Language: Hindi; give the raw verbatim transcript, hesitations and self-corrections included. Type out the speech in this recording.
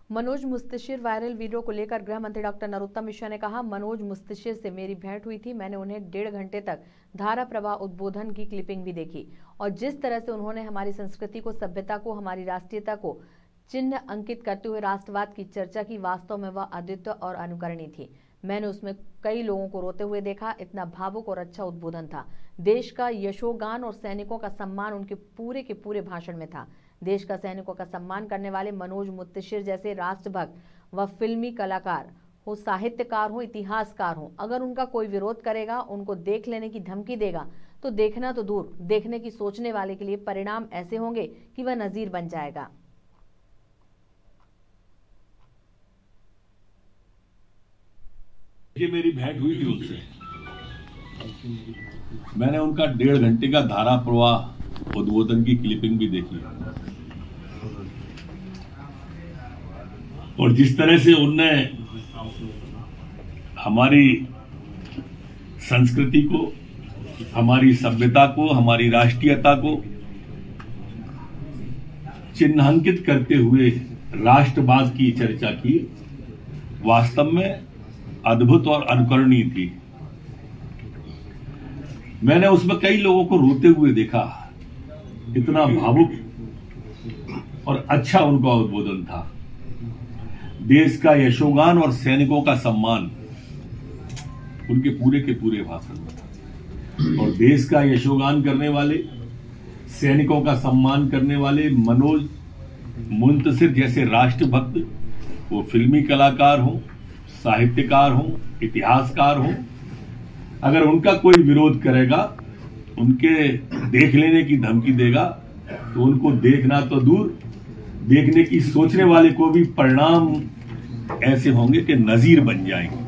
मनोज मुस्तशिर वायरल वीडियो को लेकर गृह मंत्री डॉक्टर नरोत्तम मिश्रा ने कहा, मनोज मुस्तशिर से मेरी भेंट हुई थी। मैंने उन्हें डेढ़ घंटे तक धारा प्रवाह उद्बोधन की क्लिपिंग भी देखी और जिस तरह से उन्होंने हमारी संस्कृति को, सभ्यता को, हमारी राष्ट्रीयता को चिन्ह अंकित करते हुए राष्ट्रवाद की चर्चा की, वास्तव में वह अद्वितीय और अनुकरणीय थी। मैंने उसमें कई लोगों को रोते हुए देखा। इतना भावुक और अच्छा उद्बोधन था। देश का यशोगान और सैनिकों का सम्मान उनके पूरे के पूरे भाषण में था। देश का सैनिकों का सम्मान करने वाले मनोज मुस्तशिर जैसे राष्ट्रभक्त व फिल्मी कलाकार हो, साहित्यकार हो, इतिहासकार हो, अगर उनका कोई विरोध करेगा, उनको देख लेने की धमकी देगा, तो देखना तो दूर, देखने की सोचने वाले के लिए परिणाम ऐसे होंगे कि वह नजीर बन जाएगा। ये मेरी भेंट हुई थी उनसे। मैंने उनका डेढ़ घंटे का धारा प्रवाह उद्बोधन की क्लिपिंग भी देखी और जिस तरह से उनने हमारी संस्कृति को, हमारी सभ्यता को, हमारी राष्ट्रीयता को चिन्हांकित करते हुए राष्ट्रवाद की चर्चा की, वास्तव में अद्भुत और अनुकरणीय थी। मैंने उसमें कई लोगों को रोते हुए देखा। इतना भावुक और अच्छा उनका उद्बोधन था। देश का यशोगान और सैनिकों का सम्मान उनके पूरे के पूरे भाषण में था और देश का यशोगान करने वाले, सैनिकों का सम्मान करने वाले मनोज मुस्तशिर जैसे राष्ट्रभक्त, वो फिल्मी कलाकार हों, साहित्यकार हों, इतिहासकार हों, अगर उनका कोई विरोध करेगा, उनके देख लेने की धमकी देगा, तो उनको देखना तो दूर, देखने की सोचने वाले को भी परिणाम ऐसे होंगे कि नजीर बन जाएंगे।